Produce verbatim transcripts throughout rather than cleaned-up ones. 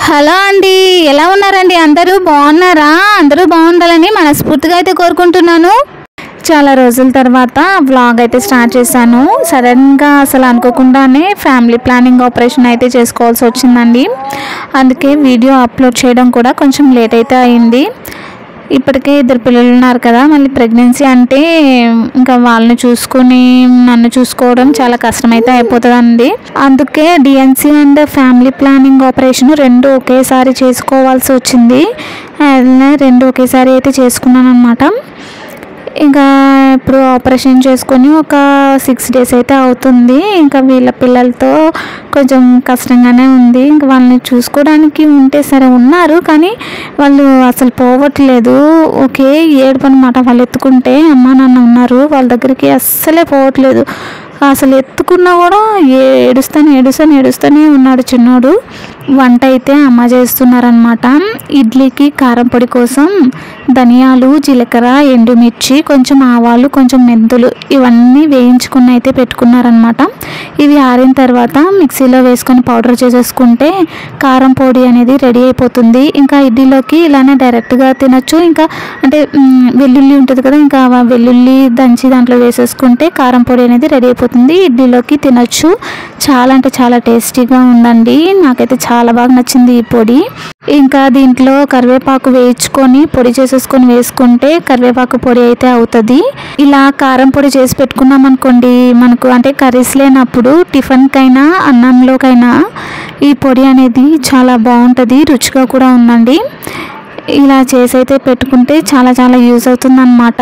Hello అండి, ఎలా ఉన్నారండి? అందరూ బాగున్నారా? అందరూ బాగుండాలని మనస్ఫూర్తిగా అయితే కోరుకుంటున్నాను. చాలా రోజుల తర్వాత వ్లాగ్ అయితే స్టార్ట్ చేశాను. సడన్గా అసలు అనుకోకుండానే ఫ్యామిలీ ప్లానింగ్ ఆపరేషన్ అయితే చేసుకోవాల్సి వచ్చిందండి. అందుకే వీడియో అప్లోడ్ చేయడం కూడా కొంచెం లేట్ అయితే అయింది. ఇప్పటికే ఇద్దరు పిల్లలు ఉన్నారు కదా, మళ్ళీ ప్రెగ్నెన్సీ అంటే ఇంకా వాళ్ళని చూసుకుని నన్ను చూసుకోవడం చాలా కష్టమైతే అయిపోతుందండి. అందుకే D N C and family planning operation రెండు ఒకేసారి చేసుకోవాల్సి వచ్చింది. రెండు ఒకేసారి అయితే చేసుకున్నాను అనమాట. ఇంకా ఇప్పుడు ఆపరేషన్ చేసుకొని ఒక సిక్స్ డేస్ అయితే అవుతుంది. ఇంకా వీళ్ళ పిల్లలతో కొంచెం కష్టంగానే ఉంది. ఇంకా వాళ్ళని చూసుకోవడానికి ఉంటే సరే ఉన్నారు, కానీ వాళ్ళు అసలు పోవట్లేదు. ఒకే ఏడుపు అనమాట. వాళ్ళు ఎత్తుకుంటే అమ్మ నాన్న ఉన్నారు, వాళ్ళ దగ్గరికి అస్సలే పోవట్లేదు. అసలు ఎత్తుకున్నా కూడా ఏడుస్తాను ఏడుస్తాను ఏడుస్తూనే ఉన్నాడు చిన్నోడు. వంట అయితే అమ్మ చేస్తున్నారనమాట. ఇడ్లీకి కారం పొడి కోసం ధనియాలు, జీలకర్ర, ఎండుమిర్చి, కొంచెం ఆవాలు, కొంచెం మెంతులు ఇవన్నీ వేయించుకుని అయితే పెట్టుకున్నారనమాట. ఇవి ఆరిన తర్వాత మిక్సీలో వేసుకొని పౌడర్ చేసేసుకుంటే కారం పొడి అనేది రెడీ అయిపోతుంది. ఇంకా ఇడ్లీలోకి ఇలానే డైరెక్ట్గా తినొచ్చు. ఇంకా అంటే వెల్లుల్లి ఉంటుంది కదా, ఇంకా వెల్లుల్లి దంచి దాంట్లో వేసేసుకుంటే కారం పొడి అనేది రెడీ అయిపోతుంది. ఇడ్లీలోకి తినొచ్చు. చాలా అంటే చాలా టేస్టీగా ఉందండి. నాకైతే చాలా బాగా నచ్చింది ఈ పొడి. ఇంకా దీంట్లో కరివేపాకు వేయించుకొని పొడి చేసేసుకొని వేసుకుంటే కరివేపాకు పొడి అయితే అవుతుంది. ఇలా కారం పొడి చేసి పెట్టుకున్నాం అనుకోండి, మనకు అంటే కర్రీస్ లేనప్పుడు టిఫిన్కైనా అన్నంలోకైనా ఈ పొడి అనేది చాలా బాగుంటుంది, రుచిగా కూడా ఉందండి. ఇలా చేసి అయితే పెట్టుకుంటే చాలా చాలా యూజ్ అవుతుంది అన్నమాట.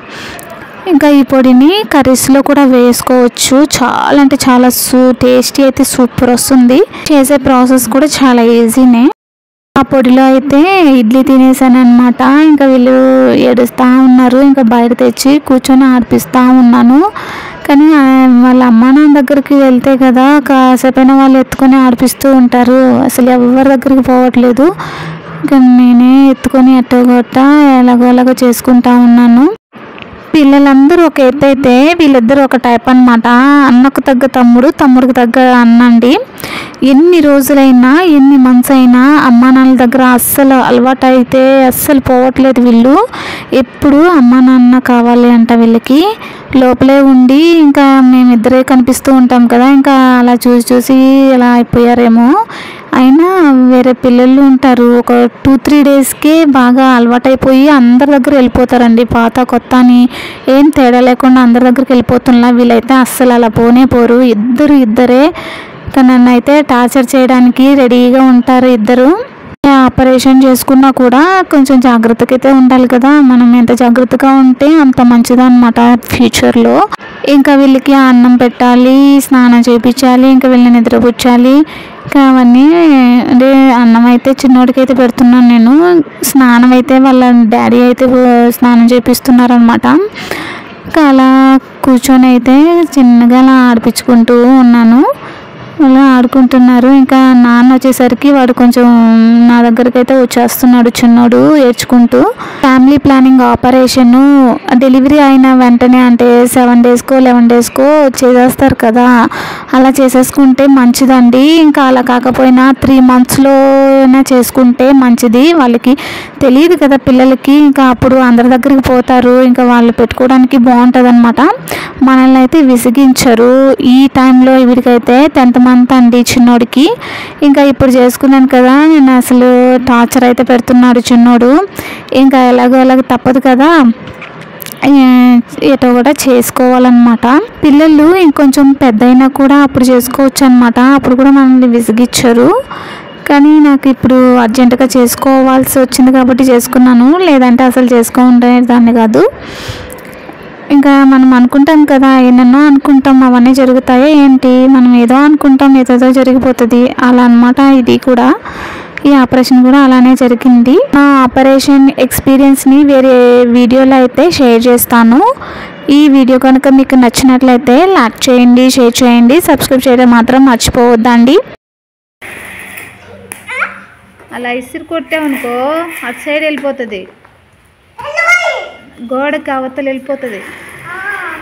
ఇంకా ఈ పొడిని కర్రీస్లో కూడా వేసుకోవచ్చు. చాలా అంటే చాలా సూ టేస్టీ అయితే సూపర్ వస్తుంది. చేసే ప్రాసెస్ కూడా చాలా ఈజీనే. ఆ పొడిలో అయితే ఇడ్లీ తినేసాను అనమాట. ఇంకా వీళ్ళు ఏడుస్తూ ఉన్నారు. ఇంకా బయట తెచ్చి కూర్చొని ఆడిపిస్తూ ఉన్నాను. కానీ వాళ్ళ అమ్మ నాన్న దగ్గరికి వెళ్తే కదా కాసేపైనా వాళ్ళు ఎత్తుకొని ఆడిపిస్తూ ఉంటారు. అసలు ఎవరి దగ్గరికి పోవట్లేదు. ఇంకా నేనే ఎత్తుకొని ఎట్టగొట్ట ఎలాగో ఎలాగో చేసుకుంటా ఉన్నాను. పిల్లలందరూ ఒక ఎత్తు అయితే వీళ్ళిద్దరూ ఒక టైప్ అనమాట. అన్నకు తగ్గ తమ్ముడు, తమ్ముడికి తగ్గ అన్న అండి. ఎన్ని రోజులైనా ఎన్ని మంత్స్ అయినా అమ్మా నాన్నల దగ్గర అస్సలు అలవాటు అయితే అస్సలు పోవట్లేదు వీళ్ళు. ఎప్పుడు అమ్మా నాన్న కావాలి అంట వీళ్ళకి. లోపలే ఉండి ఇంకా మేమిద్దరే కనిపిస్తూ ఉంటాం కదా, ఇంకా అలా చూసి చూసి ఇలా అయిపోయారేమో. అయినా వేరే పిల్లలు ఉంటారు, ఒక టూ త్రీ డేస్కే బాగా అలవాటైపోయి అందరి దగ్గర వెళ్ళిపోతారండి. పాత కొత్త అని ఏం తేడా లేకుండా అందరి దగ్గరికి వెళ్ళిపోతున్నా. వీళ్ళైతే అస్సలు అలా పోనే పోరు. ఇద్దరు ఇద్దరే నన్ను అయితే టార్చర్ చేయడానికి రెడీగా ఉంటారు ఇద్దరు. ఆపరేషన్ చేసుకున్నా కూడా కొంచెం జాగ్రత్తగా అయితే ఉండాలి కదా. మనం ఎంత జాగ్రత్తగా ఉంటే అంత మంచిదన్నమాట ఫ్యూచర్లో. ఇంకా వీళ్ళకి అన్నం పెట్టాలి, స్నానం చేయించాలి, ఇంకా వీళ్ళని నిద్రపుచ్చాలి. ఇంకా అవన్నీ అంటే అన్నం అయితే చిన్నోడికి అయితే పెడుతున్నాను నేను. స్నానం అయితే వాళ్ళ డాడీ అయితే స్నానం చేపిస్తున్నారనమాట. ఇంకా అలా కూర్చొని అయితే చిన్నగా అలా ఆడిపించుకుంటూ ఉన్నాను. అలా ఆడుకుంటున్నారు. ఇంకా నాన్న వచ్చేసరికి వాడు కొంచెం నా దగ్గరికి అయితే వచ్చేస్తున్నాడు చిన్నోడు ఏడ్చుకుంటూ. ఫ్యామిలీ ప్లానింగ్ ఆపరేషను డెలివరీ అయిన వెంటనే అంటే సెవెన్ డేస్కో లెవెన్ డేస్కో చేసేస్తారు కదా, అలా చేసేసుకుంటే మంచిదండి. ఇంకా అలా కాకపోయినా త్రీ మంత్స్లోనే చేసుకుంటే మంచిది. వాళ్ళకి తెలియదు కదా పిల్లలకి, ఇంకా అప్పుడు అందరి దగ్గరికి పోతారు, ఇంకా వాళ్ళు పెట్టుకోవడానికి బాగుంటుంది అనమాట. మనల్ని అయితే విసిగించరు. ఈ టైంలో వీడికైతే టెన్త్ మంత్ అండి చిన్నోడికి. ఇంకా ఇప్పుడు చేసుకున్నాను కదా నేను, అసలు టార్చర్ అయితే పెడుతున్నాడు చిన్నోడు. ఇంకా ఎలాగో ఎలాగో తప్పదు కదా, ఏటో కూడా చేసుకోవాలన్నమాట. పిల్లలు ఇంకొంచెం పెద్ద అయినా కూడా అప్పుడు చేసుకోవచ్చు అనమాట. అప్పుడు కూడా మనల్ని విసిగించరు. కానీ నాకు ఇప్పుడు అర్జెంటుగా చేసుకోవాల్సి వచ్చింది కాబట్టి చేసుకున్నాను, లేదంటే అసలు చేసుకోండే దాన్ని కాదు. ఇంకా మనం అనుకుంటాం కదా, ఎన్నెన్నో అనుకుంటాం, అవన్నీ జరుగుతాయి ఏంటి, మనం ఏదో అనుకుంటాం ఏదో జరిగిపోతుంది. అలా అనమాట ఇది కూడా. ఈ ఆపరేషన్ కూడా అలానే జరిగింది. నా ఆపరేషన్ ఎక్స్పీరియన్స్ని వేరే వీడియోలో అయితే షేర్ చేస్తాను. ఈ వీడియో కనుక మీకు నచ్చినట్లయితే లైక్ చేయండి, షేర్ చేయండి, సబ్స్క్రైబ్ చేయడం మాత్రం మర్చిపోవద్దండి. అలా ఇసురు కొట్టామనుకో అటు సైడ్ వెళ్ళిపోతుంది, గోడకి అవతల వెళ్ళిపోతుంది.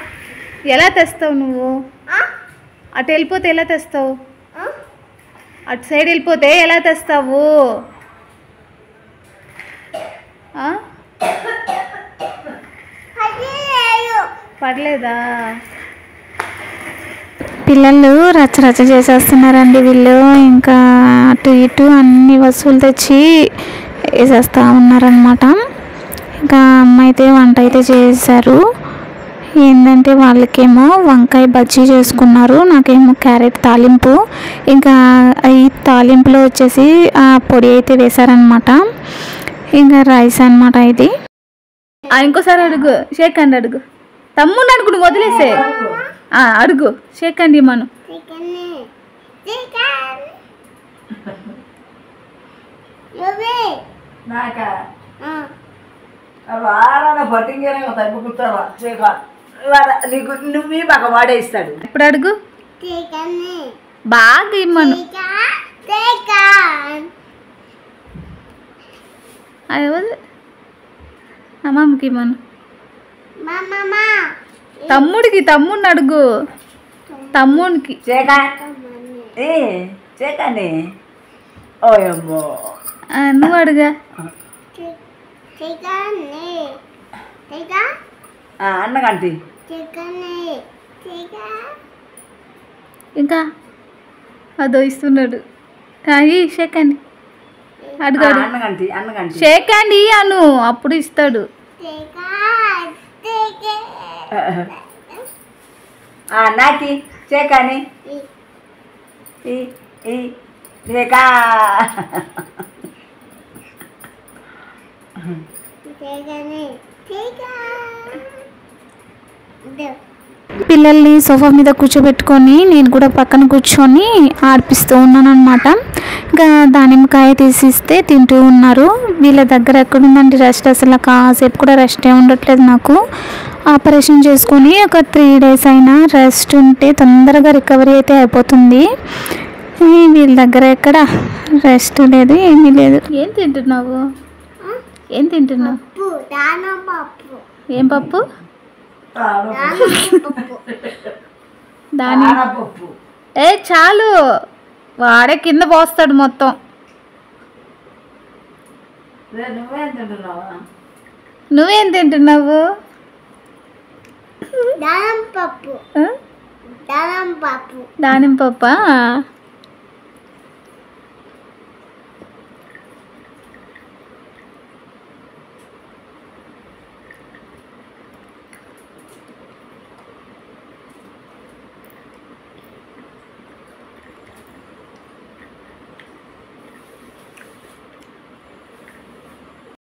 ఎలా తెస్తావు నువ్వు? అటు వెళ్ళిపోతే ఎలా తెస్తావు? అటు సైడ్ వెళ్ళిపోతే ఎలా తెస్తావు? పడలేదా? పిల్లలు రచ్చ రచ్చ చేసేస్తున్నారండి వీళ్ళు. ఇంకా అటు ఇటు అన్ని వస్తువులు తెచ్చి వేసేస్తూ ఉన్నారనమాట. ఇంకా అమ్మ అయితే వంట అయితే చేశారు. ఏంటంటే వాళ్ళకేమో వంకాయ బజ్జీ చేసుకున్నారు, నాకేమో క్యారెట్ తాలింపు. ఇంకా ఈ తాలింపులో వచ్చేసి ఆ పొడి అయితే వేశారనమాట. ఇంకా రైస్ అనమాట ఇది. ఇంకోసారి అడుగు, షేక్ అండి అడుగు. తమ్ముడు అడుగు, నువ్వు వదిలేసే అడుగు. షేక్ అండి మనం నువ్వు బాగా వాడేస్తాడు. ఇప్పుడు అడుగు బాగా ఇమ్మను. అమ్మమ్మకి ఇమ్మను. తమ్ముడికి తమ్ముడిని అడుగు. తమ్ముడికి నువ్వు అడుగా. అన్నగంటి ఇంకా అదో ఇస్తున్నాడు. షేక్ అండి అడుగు. అన్నగంటి అన్నగంటి షేక్ అండి అను, అప్పుడు ఇస్తాడు. నాకి చేకాని పిల్లల్ని సోఫా మీద కూర్చోబెట్టుకొని నేను కూడా పక్కన కూర్చొని ఆడిపిస్తూ ఉన్నాను అనమాట. ఇంకా దానిమ్మకాయ తీసిస్తే తింటూ ఉన్నారు. వీళ్ళ దగ్గర ఎక్కడుందండి రెస్ట్, అసలు కాసేపు కూడా రెస్టే ఉండట్లేదు నాకు. ఆపరేషన్ చేసుకొని ఒక త్రీ డేస్ అయినా రెస్ట్ ఉంటే తొందరగా రికవరీ అయితే అయిపోతుంది. వీళ్ళ దగ్గర ఎక్కడ రెస్ట్ లేదు, ఏమీ లేదు. ఏం తింటున్నావు? ఏం తింటున్నావు? ఏం పప్పు? దాని ఏ చాలు, వాడే కింద పోస్తాడు మొత్తం. నువ్వేం తింటున్నావు? దానిమ్మ పప్పా?